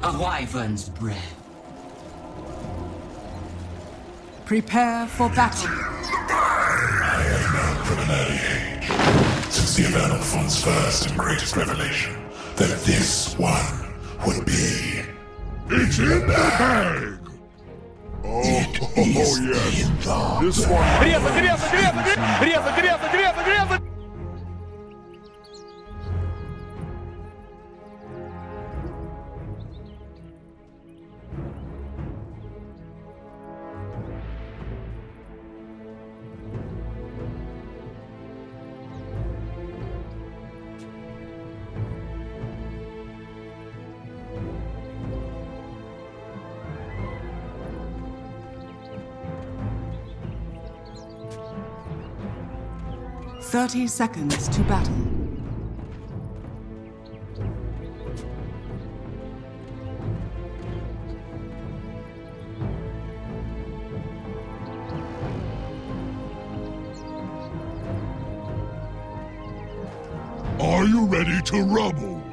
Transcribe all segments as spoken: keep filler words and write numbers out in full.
A wyvern's breath. Prepare for battle. I have known from an early age, since the Eternal One's first and greatest revelation, that this one would be... It's in the bag! Oh, It oh, is oh yes. in the... This one. Criança, criança, criança, criança, criança, criança, criança! Thirty seconds to battle. Are you ready to rumble?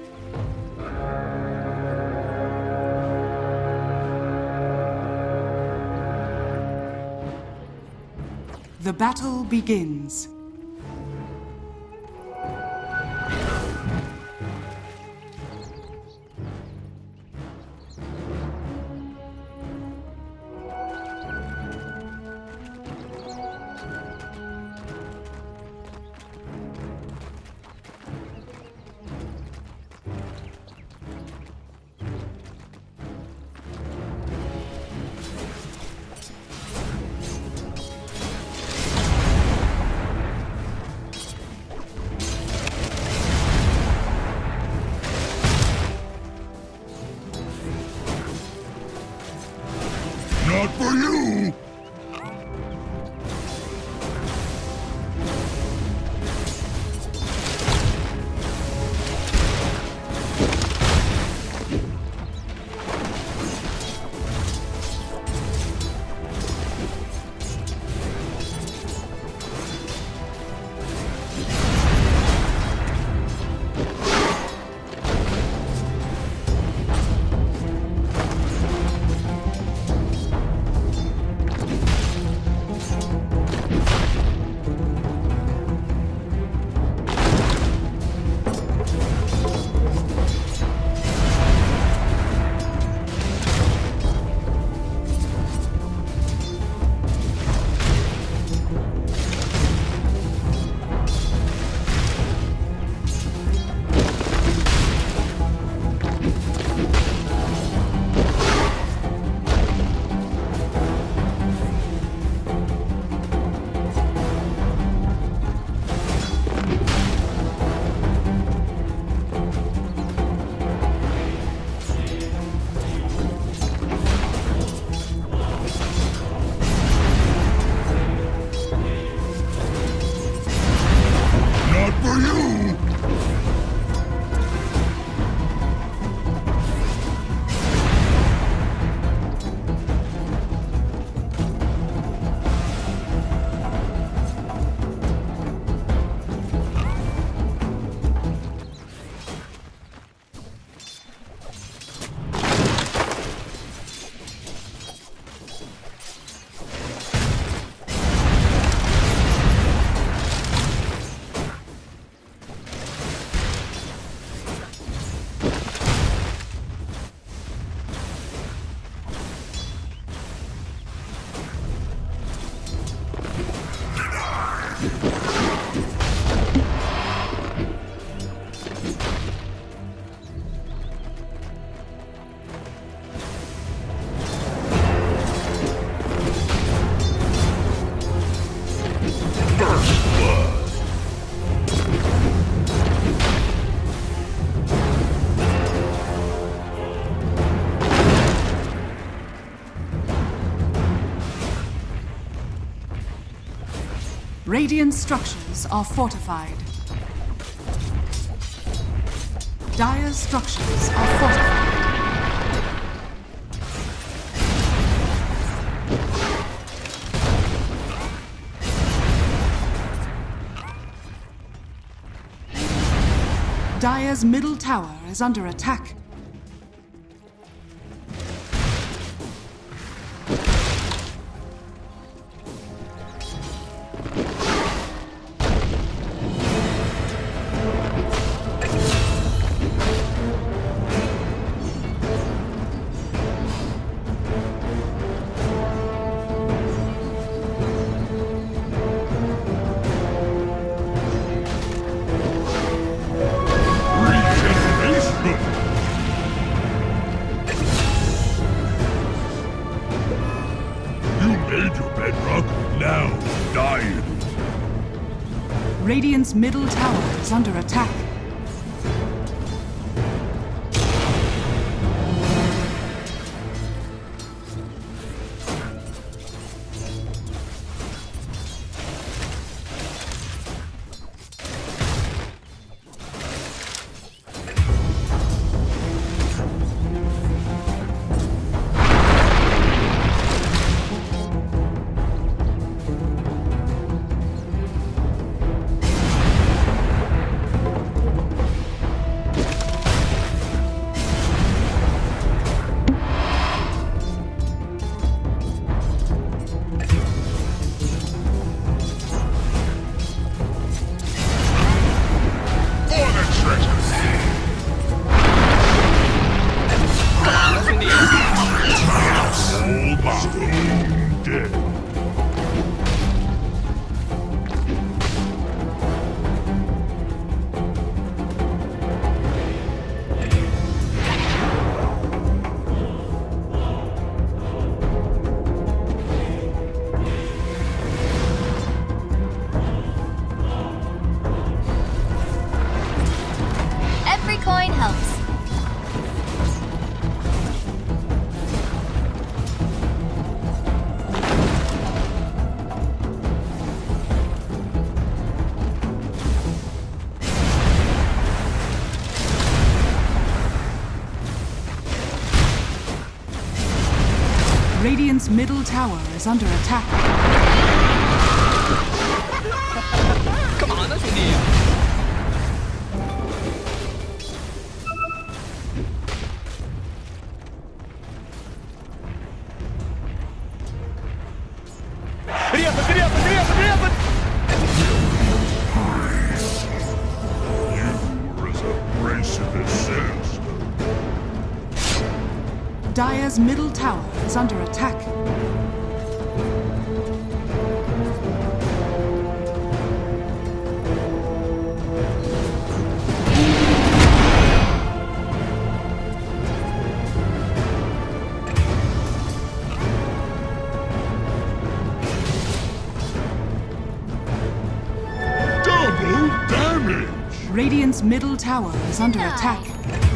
The battle begins. Not for you! Not for you! Radiant structures are fortified. Dire's structures are fortified. Dire's middle tower is under attack. Radiant's middle tower is under attack. Radiant's middle tower is under attack. Kemana sih dia? Грязно, грязно, грязно, грязно! You are as abrasive as sinister. Dire's middle tower is under attack. Double damage! Radiant's middle tower is under attack.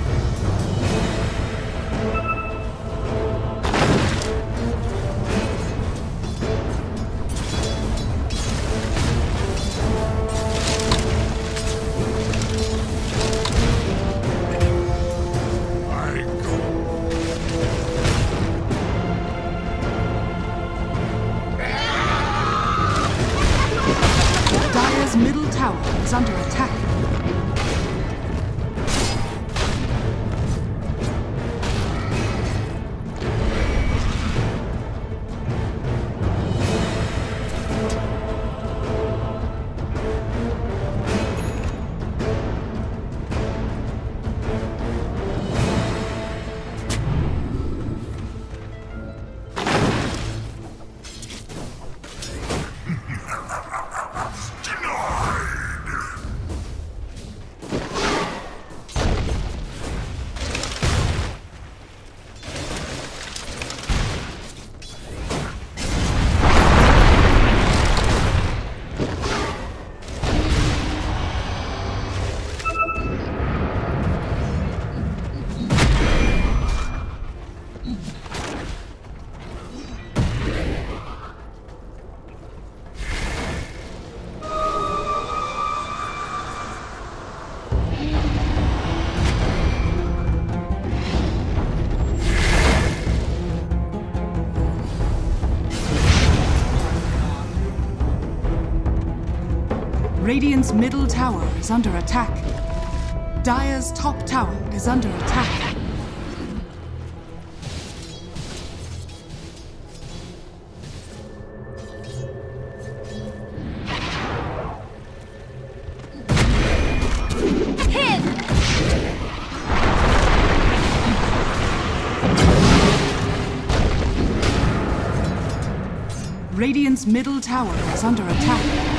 Dire's middle tower is under attack. Radiant's middle tower is under attack. Dire's top tower is under attack. Radiant's middle tower is under attack.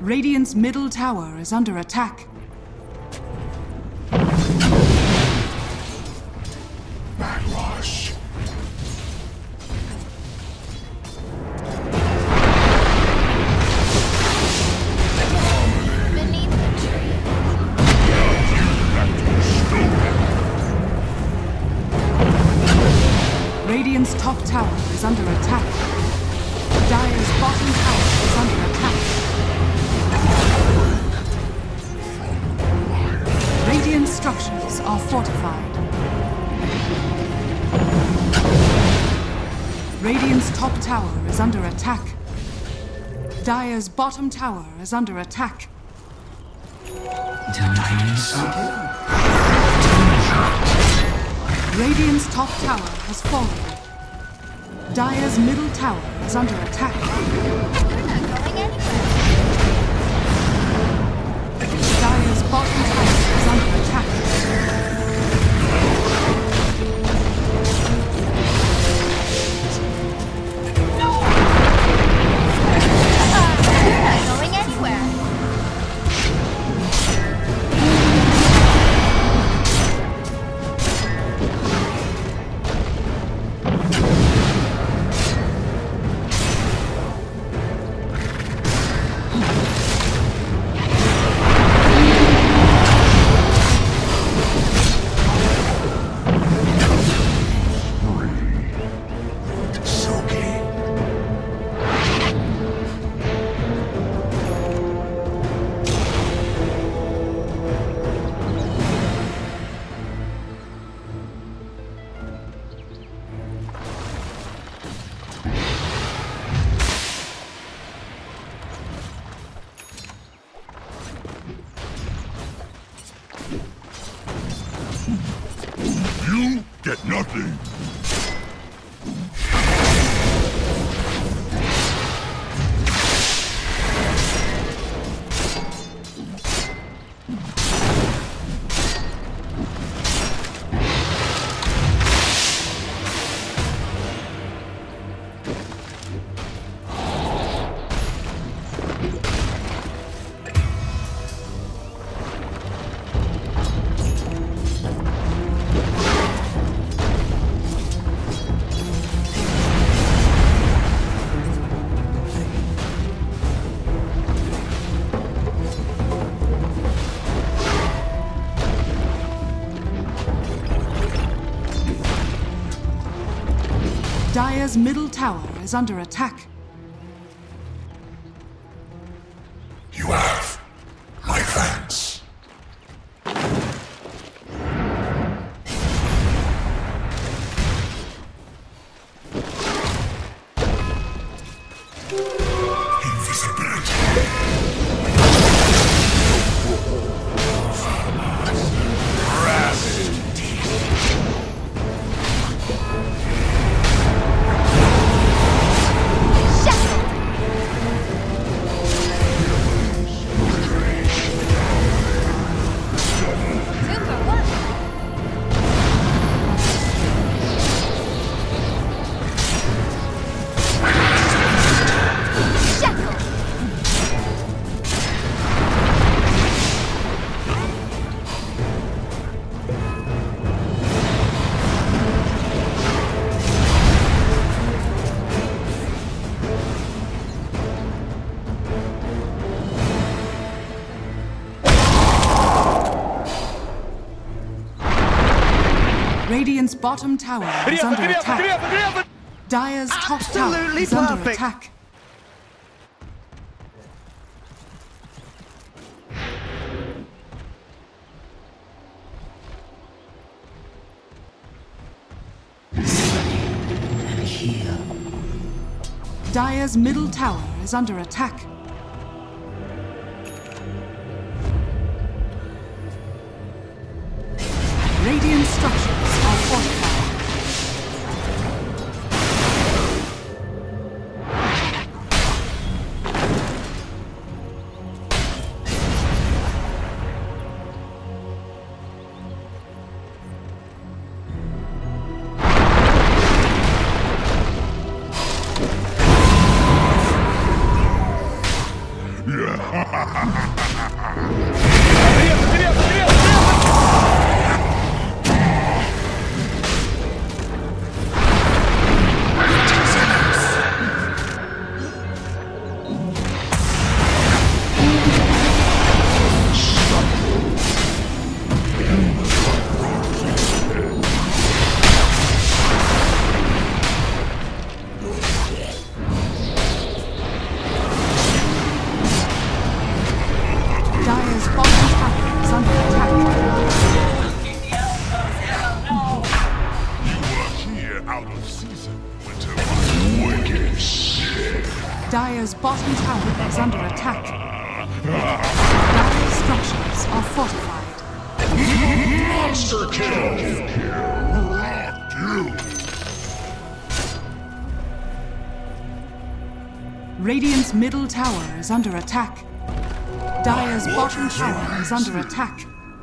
Radiant's middle tower is under attack. Backwash. Beneath the tree. Radiant's top tower is under attack. Dire's bottom tower is under attack. Radiant structures are fortified. Radiant's top tower is under attack. Dire's bottom tower is under attack. Radiant's top tower has fallen. Dire's middle tower is under attack. They're not going anywhere. Dire's bottom tower is under attack. They're not going anywhere. You get nothing. Dire's middle tower is under attack. You have my thanks. Super one. Shackle. Radiant's bottom tower is under attack. Dire's top tower Absolutely is under perfect. attack. Dire's middle tower is under attack. Radiant structures are fortified. Грязно, грязно, грязно! Dire's bottom tower is under attack. Here out of season, winter. Wicked shit. Dire's bottom tower is under attack. Dire's structures are fortified. Monster kill. Rocked you. Radiant's middle tower is under attack. Dire's bottom tower is under attack.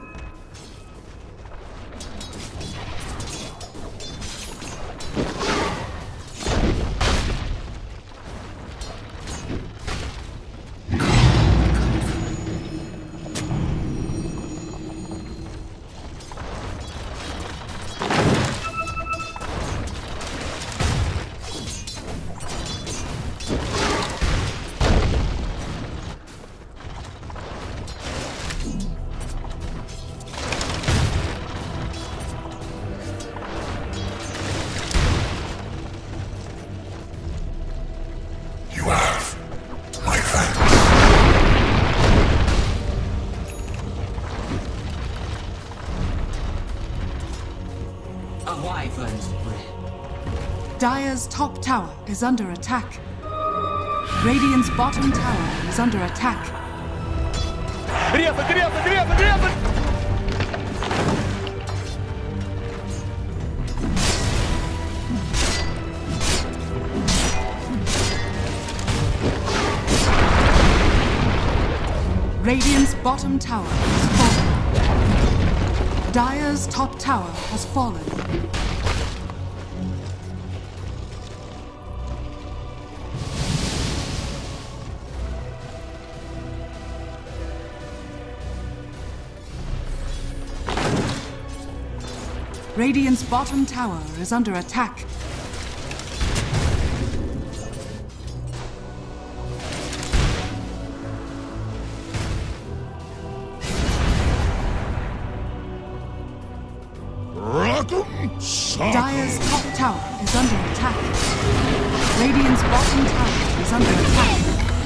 You have my thanks. A wyvern's breath. Dire's top tower is under attack. Radiant's bottom tower is under attack. Грязно, грязно, грязно, грязно! Radiant's bottom tower has fallen. Dire's top tower has fallen. Radiant's bottom tower is under attack. Rock'em sock'em. Dire's top tower is under attack. Radiant's bottom tower is under attack.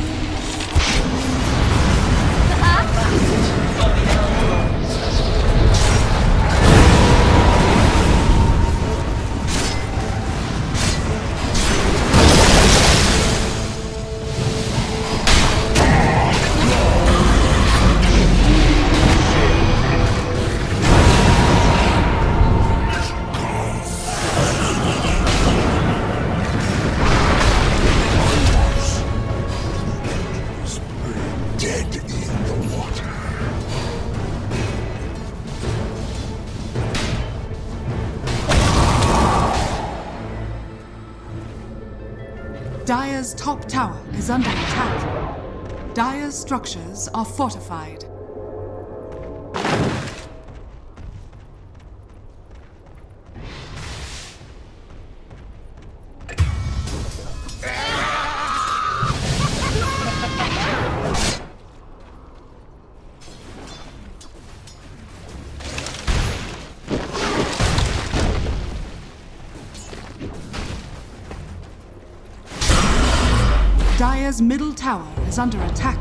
Dead in the water. Dire's top tower is under attack. Dire's structures are fortified. Dire's middle tower is under attack.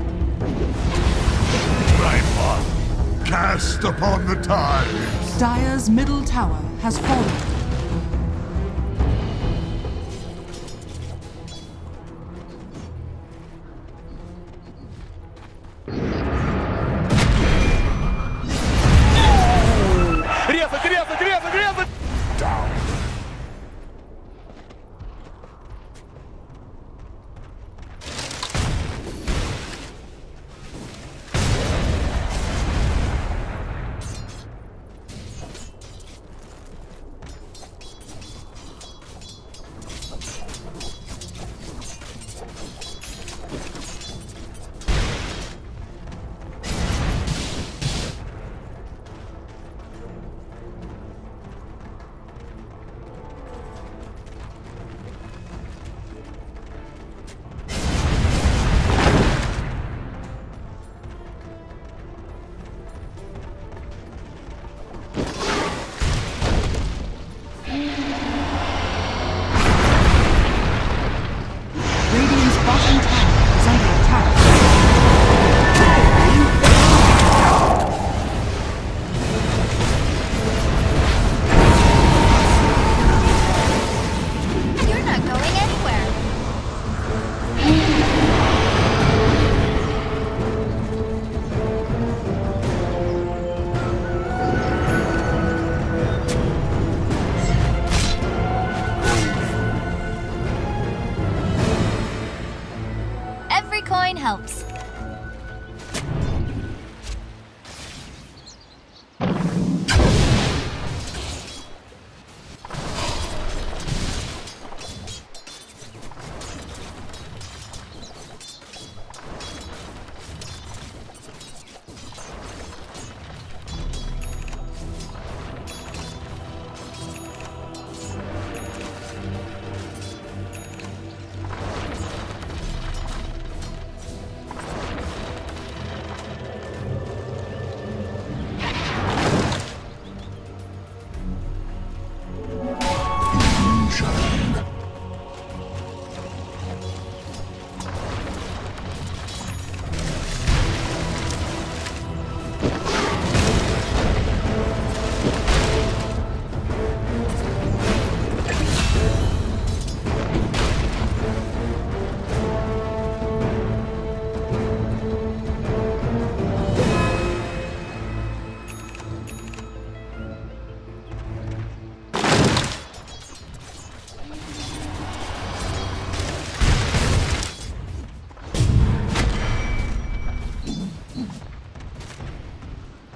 Right, cast upon the tides. Dire's middle tower has fallen. Грязно, грязно, грязно, грязно! Down.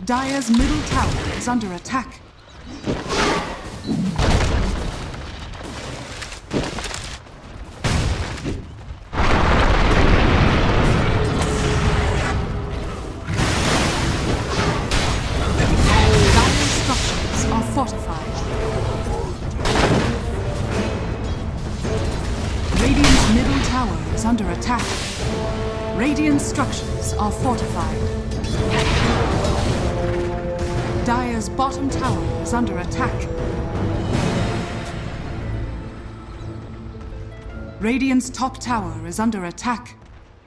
Dire's middle tower is under attack. Dire's structures are fortified. Radiant's middle tower is under attack. Radiant structures are fortified. Dire's bottom tower is under attack. Radiant's top tower is under attack.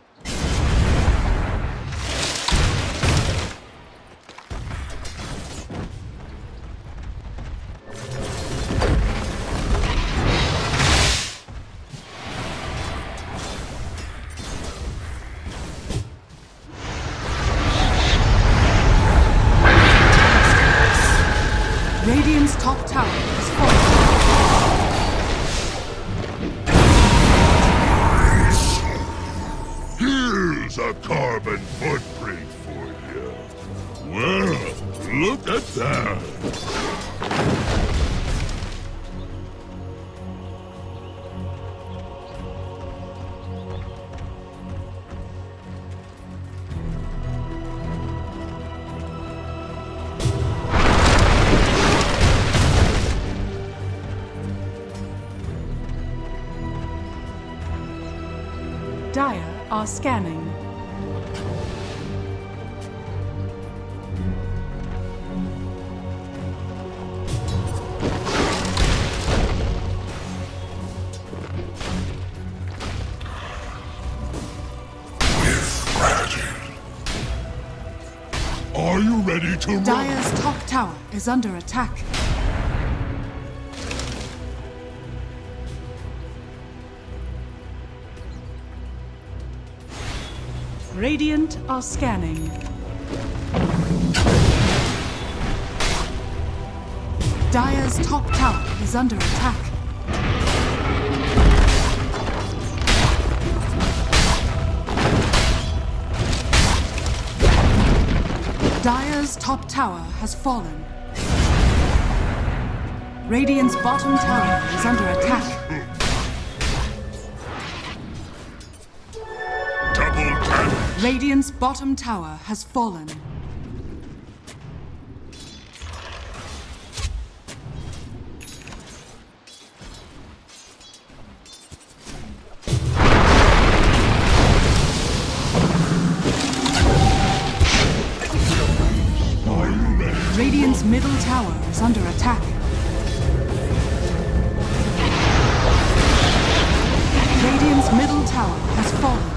Radiant's top tower is falling. Here's a carbon footprint for you. Well, look at that. Dire are scanning. With gratitude. Are you ready to run? Dire's top tower is under attack. Radiant are scanning. Dire's top tower is under attack. Dire's top tower has fallen. Radiant's bottom tower is under attack. Radiant's bottom tower has fallen. Radiant's middle tower is under attack. Radiant's middle tower has fallen.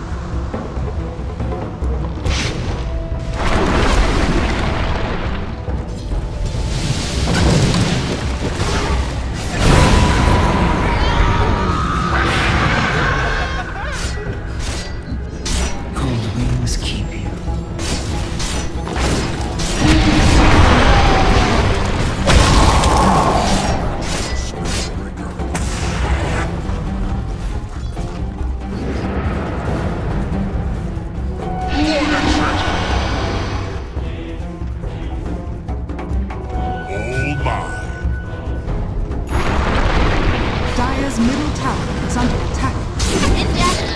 Dire's middle tower is under attack. In death.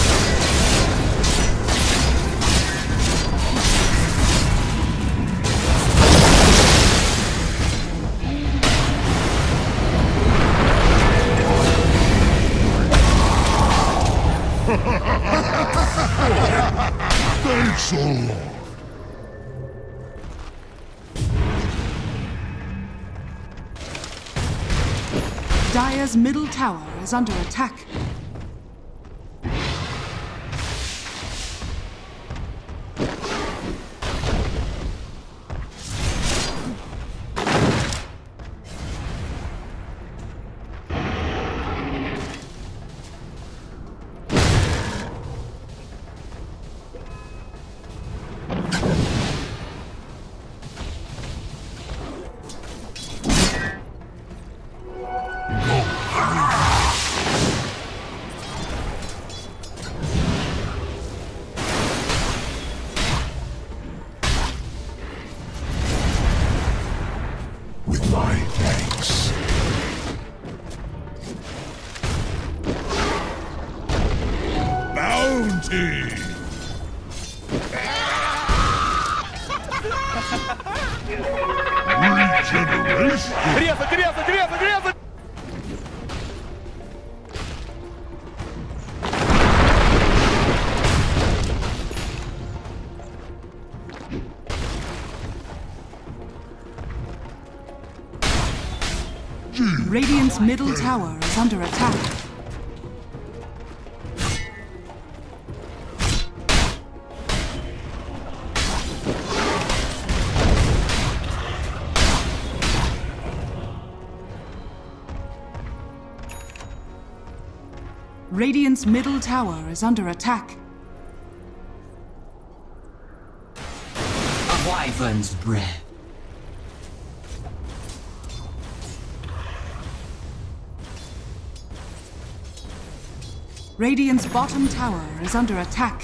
Thanks so long. Dire's middle tower is under attack. Regeneration? Criança, criança, criança, criança! Radiant's middle tower is under attack. Radiant's middle tower is under attack. A wyvern's breath. Radiant's bottom tower is under attack.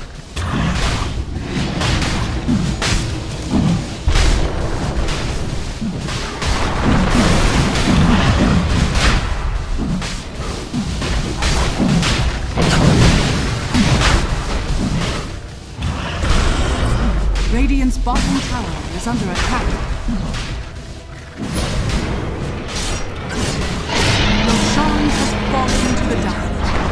Radiant's bottom tower is under attack. Roshan has fallen to the dark.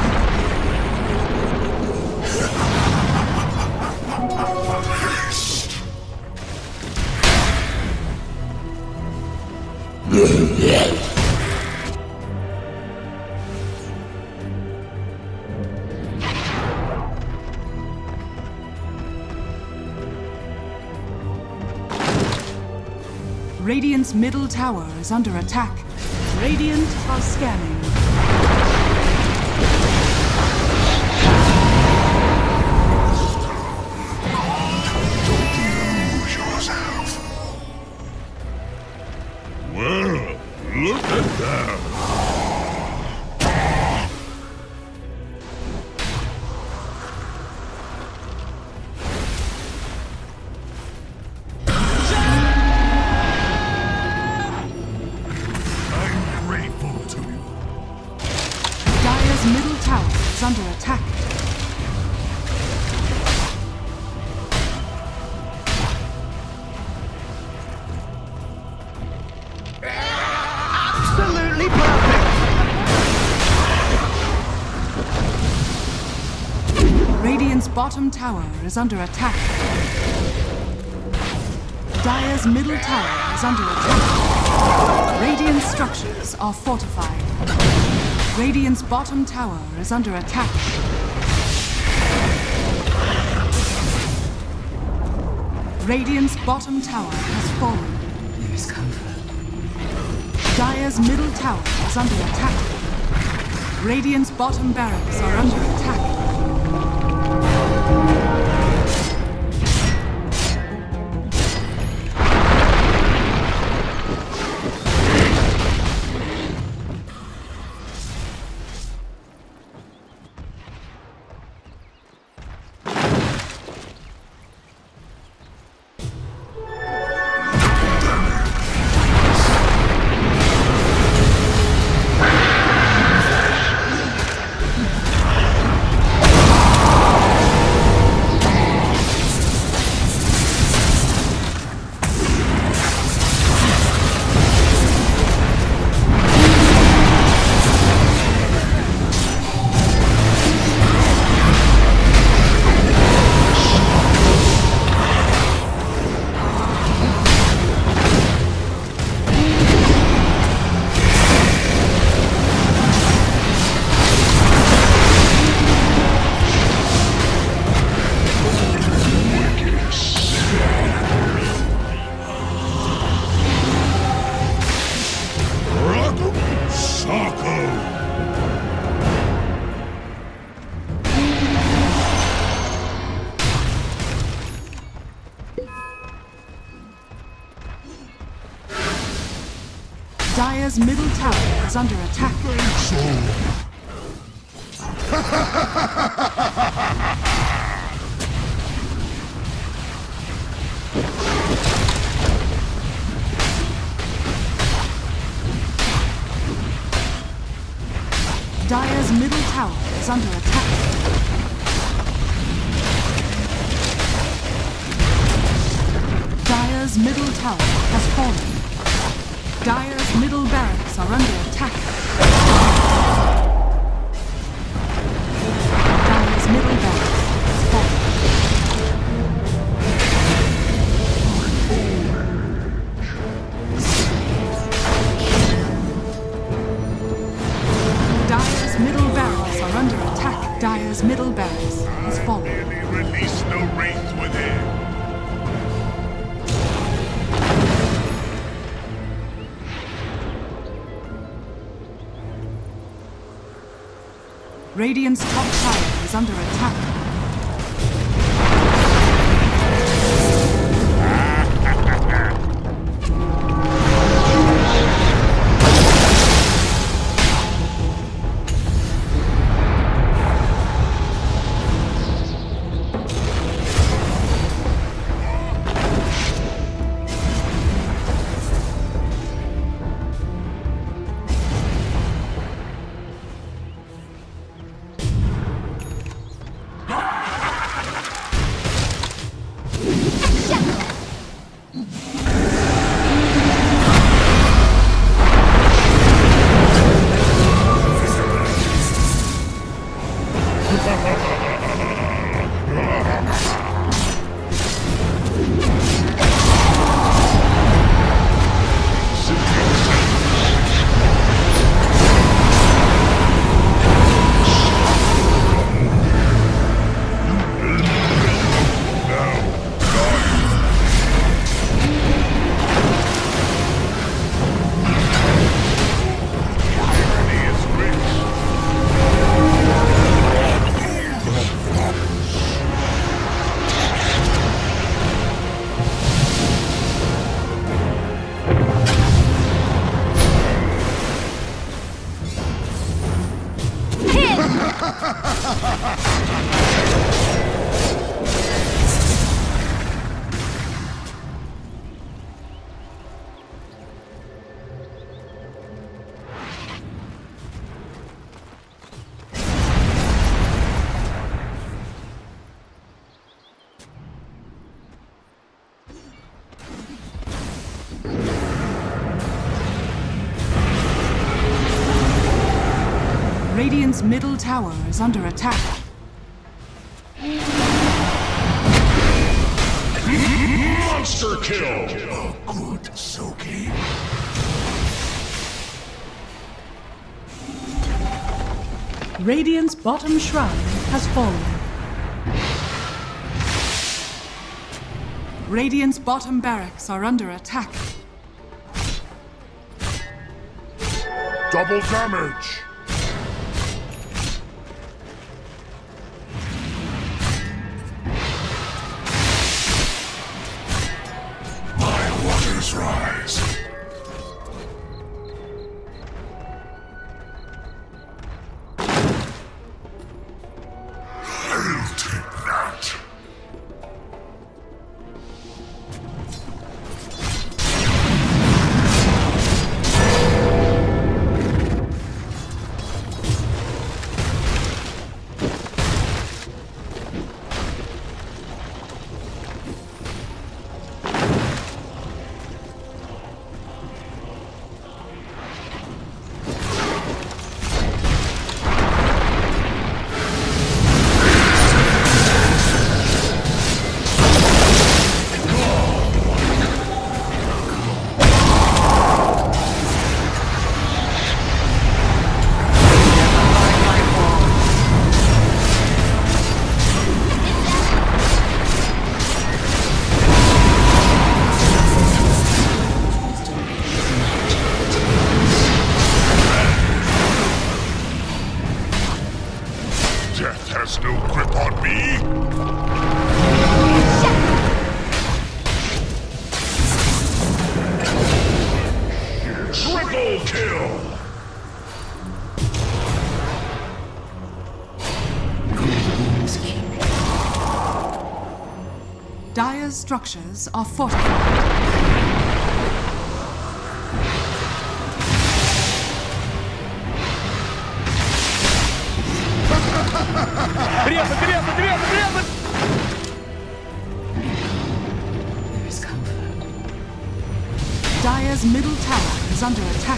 Radiant's middle tower is under attack. Radiant are scanning. Lose yourself. Well, look at that. I'm grateful to you. Dire's middle tower is under attack. Absolutely perfect! Radiant's bottom tower is under attack. Dire's middle tower is under attack. Radiant structures are fortified. Radiant's bottom tower is under attack. Radiant's bottom tower has fallen. There is comfort. Dire's middle tower is under attack. Radiant's bottom barracks are under attack. Dire's middle tower is under attack. Dire's middle tower is under attack. Dire's Radiant's middle tower has fallen. Dire's middle barracks are under attack. Dire's middle barracks has fallen. Dire's middle barracks are under attack. Dire's middle barracks has fallen. Merely release the reins within. Radiant's top tower is under attack. Radiant's middle tower is under attack. Monster kill! A good soaking. Radiant's bottom shrine has fallen. Radiant's bottom barracks are under attack. Double damage! My waters rise. I'll take that. Death has no grip on me! Triple kill! Dire's structures are fortified. Грязно, грязно, грязно, грязно! There is comfort. Dire's middle tower is under attack.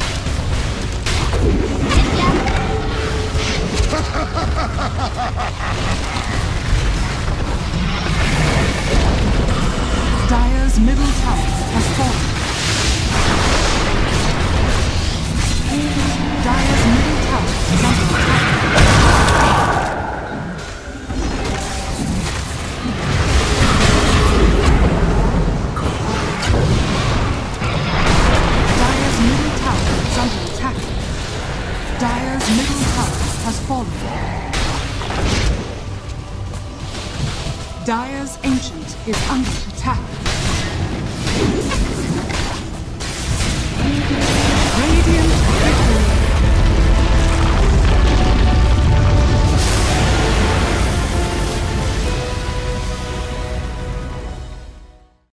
Dire's middle tower has fallen. Dire's middle tower is under attack. Dire's middle tower is under attack. Dire's middle tower has fallen. Dire's Ancient is under attack.